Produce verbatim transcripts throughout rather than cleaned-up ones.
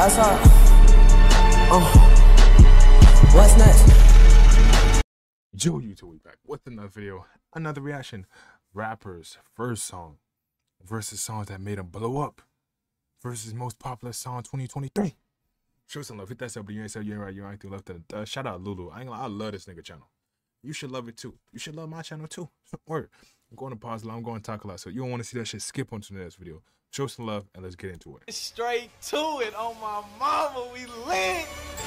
What's up? Oh, what's next? Yo, YouTube, we back with another video, another reaction. Rappers' first song versus songs that made them blow up versus most popular song twenty twenty-three. Show some love. Hit that sub, but you ain't sub, you ain't right, you ain't through left. Uh, shout out Lulu. I ain't gonna, I love this nigga channel. You should love it too. You should love my channel too. Word. I'm going to pause a lot. I'm going to talk a lot. So you don't want to see that shit, skip on to the next video. Show some love and let's get into it. Straight to it on my mama. We lit.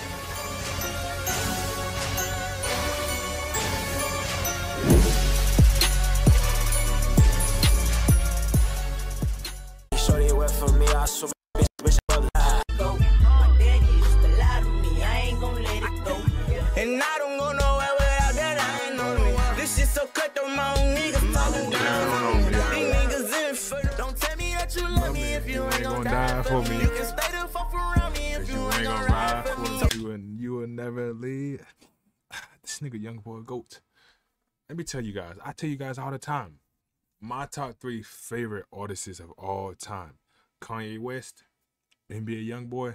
Shorty away from me, I swear, bitch, bitch, I love go. My daddy used to lie to me, I ain't gon' let it go. And I don't go nowhere without that, I ain't know me. This shit so cut on my own niggas talking down. These niggas in for the, don't tell me that you love me if you ain't gon' die for me. You can stay the fuck around me if you ain't gon' ride for me. You and you will never leave. This nigga Young Boy Goat. Let me tell you guys, I tell you guys all the time. My top three favorite artists of all time: Kanye West, N B A YoungBoy.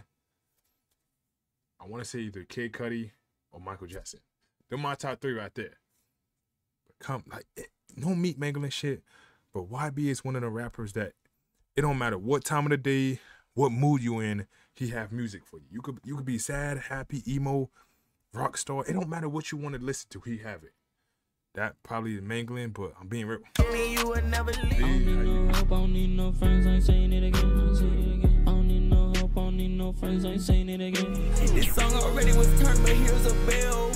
I want to say either Kid Cudi or Michael Jackson. They're my top three right there. But come, like, it, no meat mangling shit. But Y B is one of the rappers that it don't matter what time of the day, what mood you in, he have music for you. You could you could be sad, happy, emo, rock star. It don't matter what you want to listen to, he have it. That probably is mangling, but I'm being real. I mean, you would never leave. I don't need no help, I don't need no friends, I ain't saying it again, I ain't saying it again. I don't need no help, I don't need no friends, I ain't saying it again. This song already was turned, but here's a bell.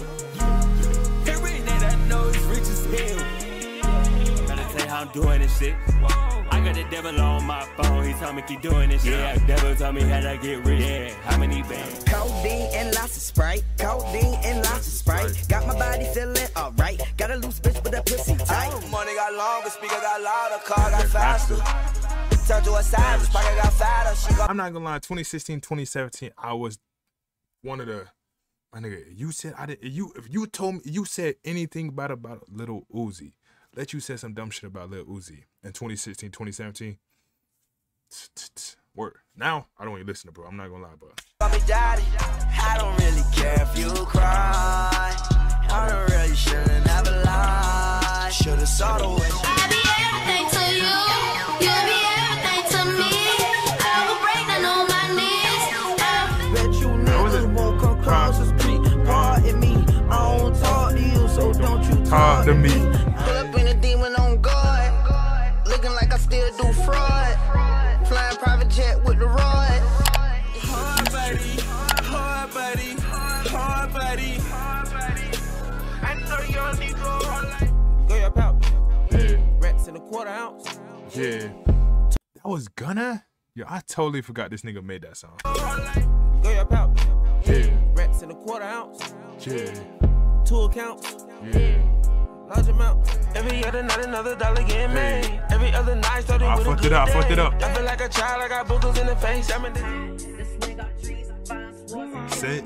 Every that I know is rich as hell. Gotta tell you how I'm doing this shit. I got the devil on my phone, he told me keep doing this shit. Yeah, the devil told me how to get rich. Yeah, how many bands? Codeine and lots of Sprite. Codeine and lots of Sprite. Got my body feeling alright. Got a loose bitch with a pussy tight. Oh, money got longer, speaker got louder, car got faster. Turned to a savage, pocket got fatter. She got. I'm not gonna lie, twenty sixteen, twenty seventeen, I was one of the, my nigga, you said, I didn't, you, if you told me, you said anything bad about Lil Uzi, let you say some dumb shit about Lil Uzi in twenty sixteen, twenty seventeen, word. Now, I don't even listen to bro, I'm not gonna lie, bro. I don't really care if you cry. I don't really shouldn't have a lie. Should've saw the way. I'll be everything to you. You'll be everything to me. I will break down on my knees. I bet you niggas won't come across the street. Pardon me, I don't talk to you, so don't you talk to me. Pull up in a demon on guard, looking like I still do fraud. Flying private jet with the rod. Hard buddy, hard buddy, hard buddy, hard buddy. I know your nigga hard like. Go your pouch. Yeah. Rats in a quarter ounce. Yeah. That was Gunna? Yo, I totally forgot this nigga made that song. Go your pouch. Yeah. Rats in a quarter ounce. Yeah. Two accounts. Yeah. Large amount. Every other night another dollar getting made. Hey. Every other night starting I with fucked a it up, good I fucked it day. up. I feel like a child, I got boogers in the face. I'm in the Sit.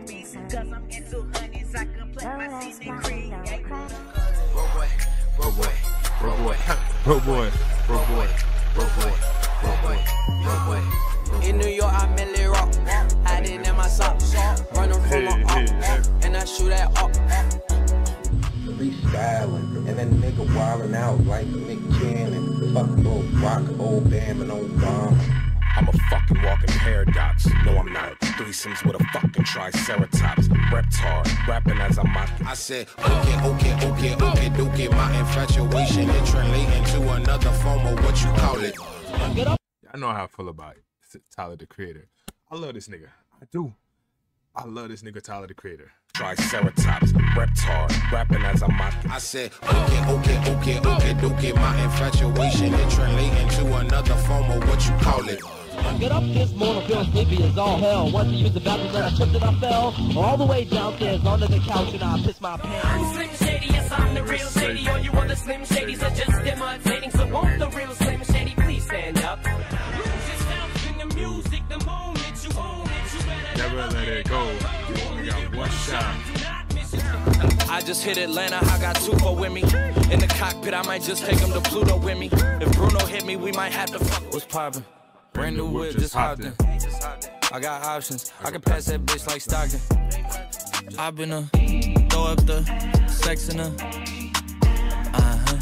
Bro boy, bro boy, Bro boy, bro boy, bro boy, bro boy, bro boy. In New York, I mainly rock. Hiding in my socks. Running from my up. And I shoot at up. Police styling, and then nigga wildin' out like Nick Cannon. Fuck old rock, old Bam and old bomb. I'm a fucking walking paradox. No, I'm not. Threesomes with a fucking triceratops. Reptar, rapping as I'm mocking. I said, okay, okay, okay, okay, okay. My infatuation is translating to another form of what you call it. I know how I feel about it. Tyler the Creator. I love this nigga. I do. I love this nigga Tyler the Creator. Triceratops, reptar, rapping as I'm mocking. I said, okay, okay, okay, okay, okay. My infatuation is translating to another form of what you call it. Get up this morning, feeling sleepy as all hell. Once I used the bathroom, then I tripped and I fell all the way downstairs onto the couch and I pissed my pants. I'm Slim Shady, yes I'm the real Shady. All you other Slim Shadys are just imitating. So won't the real Slim Shady please stand up? Lose yourself in the music the moment you own it. You better Never let it go. You only got one shot. I just hit Atlanta, I got Tupo with me. In the cockpit, I might just take him to Pluto with me. If Bruno hit me, we might have to fuck. What's poppin'? Brand new whip, just hopped in. I got options. I can pass that bitch like Stockton. I've been a throw up the sex in her. Uh-huh.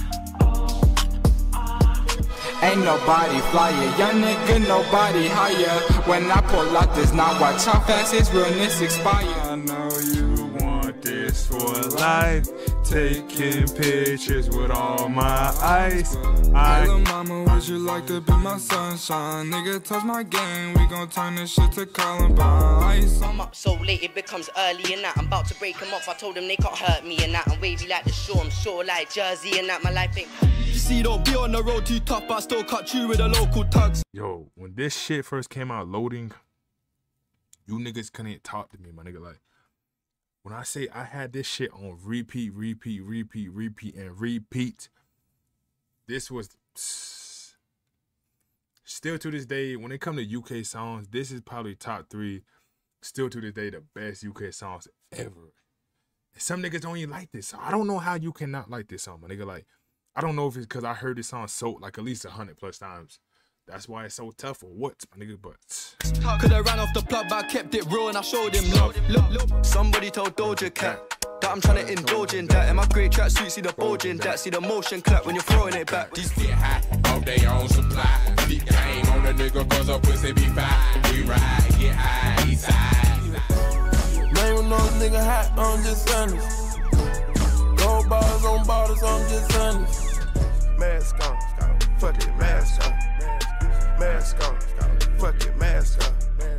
Ain't nobody flyer, young nigga, nobody higher. When I pull out this, now watch how fast his realness expire. I know you want this for life. Taking pictures with all my ice. I Hey, little mama, would you like to be my sunshine? Nigga, touch my game, we gon' turn this shit to Columbine. Ice. I'm up so late, it becomes early and that. I'm about to break them off, I told them they can't hurt me and that. I'm wavy like the shore, I'm sure like Jersey and that. My life ain't. You see, don't be on the road too tough, but I still cut you with the local tugs. Yo, when this shit first came out, loading, you niggas couldn't talk to me, my nigga. Like, when I say I had this shit on repeat, repeat, repeat, repeat, and repeat, this was still to this day, when it comes to U K songs, this is probably top three, still to this day, the best U K songs ever. And some niggas don't even like this song. I don't know how you cannot like this song, my nigga. Like, I don't know if it's because I heard this song so, like, at least a hundred plus times. That's why it's so tough or what, my nigga, but... Could I ran off the plug, but I kept it real and I showed him love. Look, look. Somebody told Doja Cat that I'm trying to indulge in that. In my great tracksuit, see the bulge in that. See the motion clap when you're throwing it back. These get high, off they own supply. Big game on a nigga cause a pussy be fine. We ride, get high, east side. Man, when those nigga hot, I'm just honest. Gold bars on bottles, I'm just honest. Mask on, fuck it, mask on. Mask on, fuck it, mask on.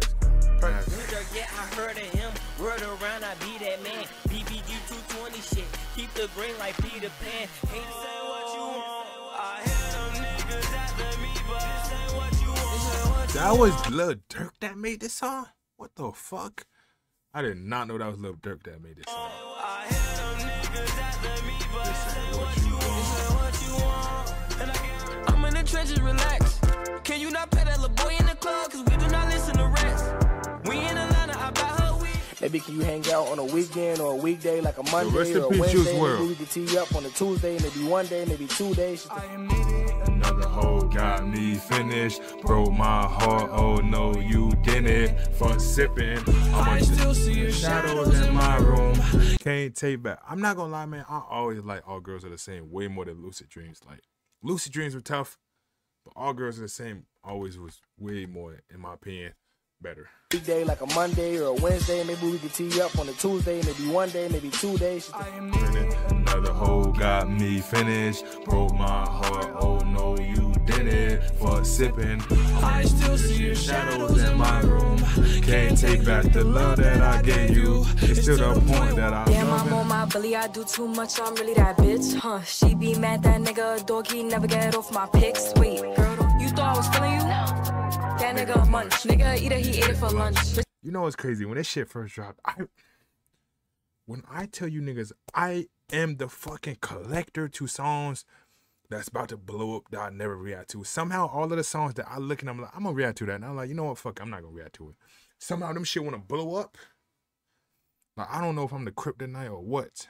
Yeah, I heard of him. Word around, I be that man. B B G two twenty shit. Keep the brain like Peter Pan. Ain't say what you want. I hear them niggas after me, but this ain't what you want. That was Lil Durk that made this song? What the fuck? I did not know that was Lil Durk that made this song. I hear them niggas after me, but this ain't what you want. This ain't what you want. And I get I'm in the trenches, relax. Can you not pet that little boy in the club? Cause we do not listen to rats. We in Atlanta, I buy her weed. Maybe can you hang out on a weekend or a weekday like a Monday rest in or a peace, Wednesday? Juice Maybe world. we can tee you up on a Tuesday, maybe one day, maybe two days. Another hoe got me finished. Broke my heart, oh no, you didn't. For sipping, I still see your shadows in my room. Can't take back. I'm not gonna lie, man. I always like All Girls Are the Same way more than Lucid Dreams. Like, Lucid Dreams were tough, but All Girls Are the Same always was way more, in my opinion, better. Weekday like a Monday or a Wednesday, maybe we can tee you up on a Tuesday, maybe one day, maybe two days. Another hoe got me finished. Broke my heart, oh no, you didn't. For sipping, I still see your shadows in my room. Can't take back the love that I gave you. It's to the point that I Damn, I'm on my belly, I do too much, I'm really that bitch. Huh, she be mad that nigga a dog, he never get off my pics. Wait, girl, you thought I was feeling you? That nigga a munch, nigga eat it, he ate it for lunch. You know what's crazy? When this shit first dropped, I when I tell you niggas, I am the fucking collector to songs that's about to blow up that I never react to. Somehow all of the songs that I look and I'm like, I'm gonna react to that. And I'm like, you know what, fuck, I'm not gonna react to it. Somehow them shit wanna blow up. Like, I don't know if I'm the kryptonite or what.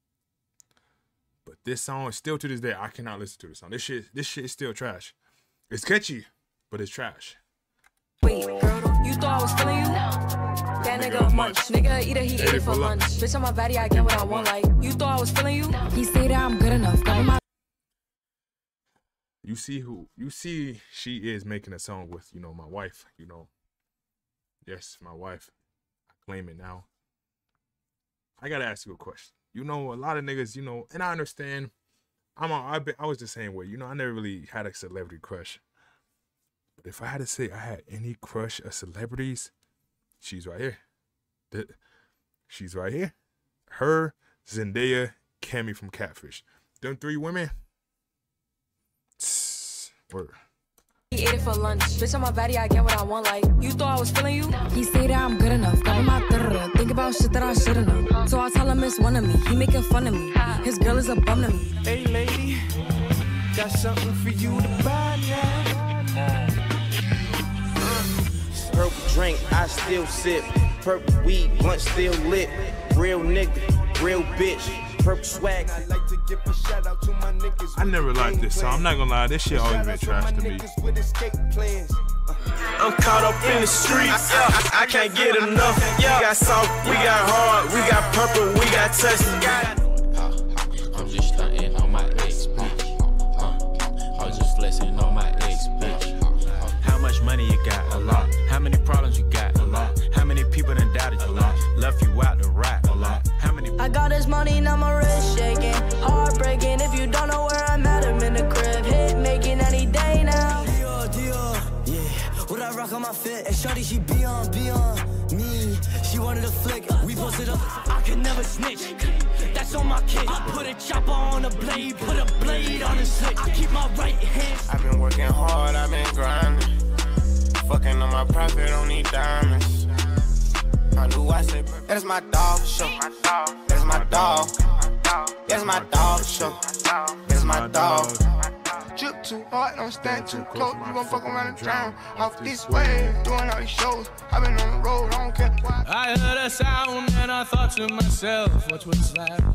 But this song, still to this day, I cannot listen to this song. This shit, this shit is still trash. It's catchy, but it's trash. Wait, girl, you thought I was feeling you? That nigga a munch, nigga eat it, he ate it for lunch. Bitch, on my body, I get what I want, like, you thought I was feeling you? He say that I'm good enough, cover my... You see who, you see she is making a song with, you know, my wife, you know. Yes, my wife. I claim it now. I gotta ask you a question. You know, a lot of niggas, you know, and I understand. I'm a, I, be, I was the same way. You know, I never really had a celebrity crush. But if I had to say I had any crush of celebrities, she's right here. The, she's right here. Her, Zendaya, Cammy from Catfish. Them three women. Word. He ate it for lunch. Bitch, on my body, I get what I want, like, you thought I was feeling you? He say that I'm good enough, cover my da-da-da. Think about shit that I should've known. So I tell him it's one of me. He making fun of me. His girl is a bum to me. Hey lady, got something for you to buy now. Purple drink, I still sip. Purple weed, blunt still lit. Real nigga, real bitch. Purple swag. I like to give a shout out to my niggas. I never liked this song. I'm not gonna lie, this shit always been trash to me. I'm caught up in the streets. I, I can't get enough. We got soft, we got hard, we got purple, we got touch. I'm just stunting on my ex bitch. Uh, I was just flexing on my ex bitch. How much money you got? A lot. How many problems you got? A lot. How many people done doubted you? A lot. Left you out to rap? A lot. How many? I got this money, now my wrist shaking, heartbreaking. If you don't know where I'm at, I'm in the crib, hit making any day now. Dior, Dior, yeah. What I rock on my fit, and shawty she be on, be on me. She wanted a flick, we posted up. I can never snitch. That's on my kid. I put a chopper on a blade, put a blade on a slick. I keep my right hand. I've been working hard, I've been grinding. Fucking on my profit, don't need diamonds. I knew I said, that's my dog show. That's my dog. That's my dog show. That's my dog. Drip too hard, don't stand too close. You gon' fuck around and drown. Off this way, doing all these shows. I've been on the road, I don't care why. I heard a sound and I thought to myself, what was that?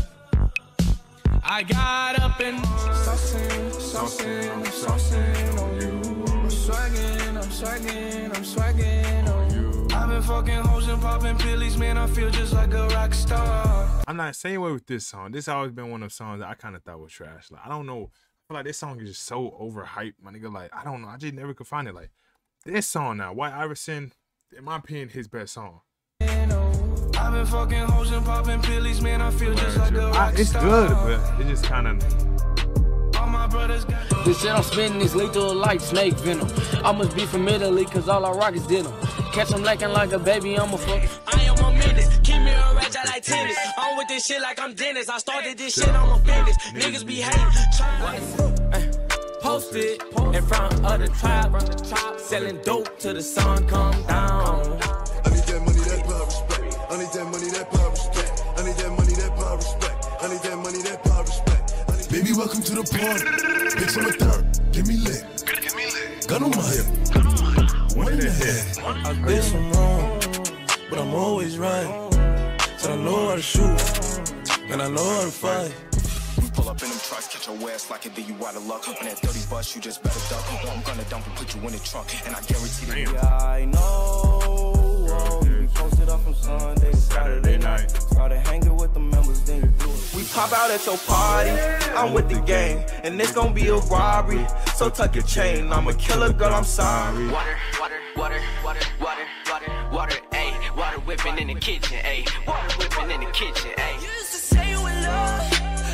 I got up and saucing, saucing, I'm saucing on you. I'm swagging, I'm swagging, I'm swagging on you. I've been fucking hoes and popping pillies, man, I feel just like a rock star. I'm not saying away with this song. This always been one of those songs that I kind of thought was trash. Like, I don't know. I feel like this song is just so overhyped, my nigga. Like, I don't know. I just never could find it. Like, this song now, White Iverson, in my opinion, his best song. I've been fucking hoes and popping pillies, man, I feel just like a rock It's star. good, but it just kind of... All my brothers got This shit I'm spitting is lethal like snake venom. I must be from Italy, cause all I rock is denim. Catch him lacking like a baby, I'm a fuck. I am a menace, keep me a ratchet like tennis. I'm with this shit like I'm Dennis. I started this shit, I'm a business. Niggas be hating. Posted in front of the trap, selling dope till the sun come down. I need that money, that power, respect. I need that money, that power, respect. I need that money, that power, respect. I need that money, that power, respect. Baby, welcome to the party. Bitch, I'm a third. Give me lit. Give me lit. Gun on my hip. One in the head. I did some wrong, but I'm always right. So I know how to shoot, and I know how to fight. Pull up in them trucks, catch your ass like it, then you out of luck. On that thirty bus, you just better duck. Or I'm gonna dump and put you in the trunk, and I guarantee that. Yeah, I know. We posted up from Sunday to Saturday night. Started hanging with the members, then you do it. We pop out at your party, I'm with the gang, and it's gonna be a robbery. So tuck your chain, I'm a killer girl, I'm sorry. Water, water, water, water, water, water, water, ayy. Water whipping in the kitchen, ayy. Water whipping in the kitchen, ayy. You used to say you in love.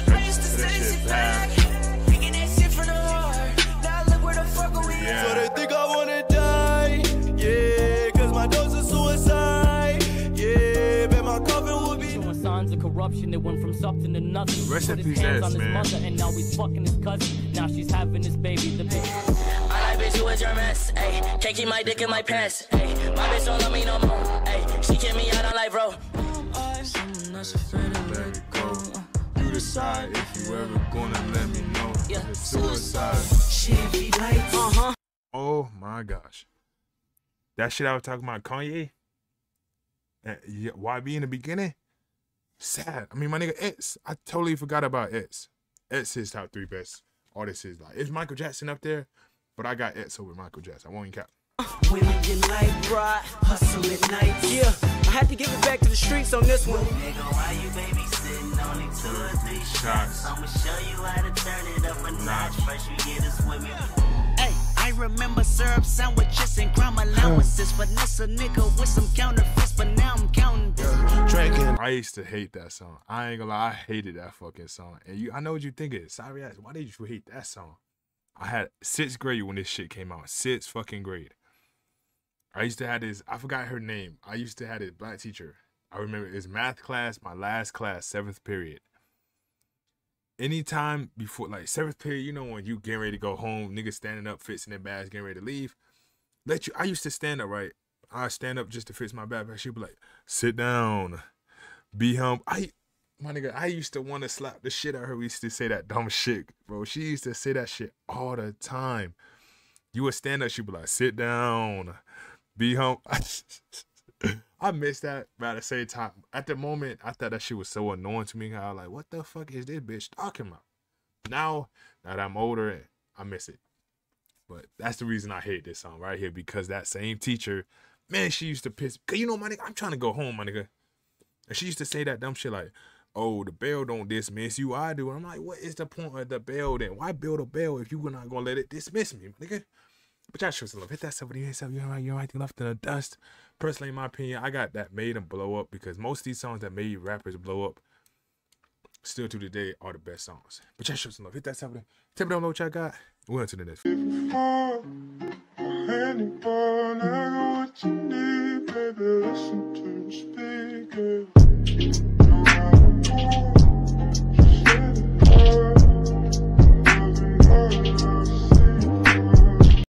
Back. Thinking that shit from the heart. Now look where the fuck are we at. So they think I wanna die, yeah, cause my dose is suicide, yeah, bet my coffin would be. Showing signs of corruption, it went from something to nothing. Rest Put in his peace, hands ass, on his man. mother, and now he's fucking his cousin. Now she's having his baby, the baby. I like bitch, you was your mess, ayy. Can't keep my dick in my pants, ayy. My bitch don't love me no more, ayy. She kick me out on life, bro. Someone that's afraid to let it go. You decide if you ever gonna let me know. Yeah. It's suicide. Chevy lights. Uh-huh. Oh my gosh. That shit I was talking about, Kanye. And yeah, Y B in the beginning. Sad. I mean, my nigga X. I totally forgot about X. X is top three best artists. Is like, is Michael Jackson up there? But I got X over Michael Jackson. I won't even count. Women get life brought, hustle at night. Yeah, I had to give it back to the streets on this one. Nigga, why you babysitting only two or three shots? I'ma show you how to turn it up a notch. First you get a swimming pool. Hey, I remember syrup sandwiches and crime allowances. Finesse a nigga with some counterfeits, but now I'm counting. Drinking. I used to hate that song. I ain't gonna lie, I hated that fucking song. And you, I know what you think it is. Sorry ass. Why did you hate that song? I had sixth grade when this shit came out. Sixth fucking grade. I used to have this, I forgot her name. I used to have this black teacher. I remember it was math class, my last class, seventh period. Anytime before, like seventh period, you know when you getting ready to go home, niggas standing up, fixing their bags, getting ready to leave. Let you, I used to stand up, right? I stand up just to fix my bag, but she'd be like, sit down, be humble. I, my nigga, I used to want to slap the shit out of her. We used to say that dumb shit, bro. She used to say that shit all the time. You would stand up, she'd be like, sit down. Be home. I missed that, but at the same time, at the moment, I thought that shit was so annoying to me. I was like, what the fuck is this bitch talking about? Now that I'm older, I miss it. But that's the reason I hate this song right here, because that same teacher, man, she used to piss. Cause you know, my nigga, I'm trying to go home, my nigga. And she used to say that dumb shit like, oh, the bell don't dismiss you, I do. And I'm like, what is the point of the bell then? Why build a bell if you're not gonna let it dismiss me, my nigga? But y'all show some love. Hit that seventy, hit seventy, you're right, you're right, left in the dust. Personally, in my opinion, I got that made them blow up, because most of these songs that made rappers blow up, still to the day, are the best songs. But y'all show some love. Hit that seventy. Tell me down below what y'all got. We're on to the next.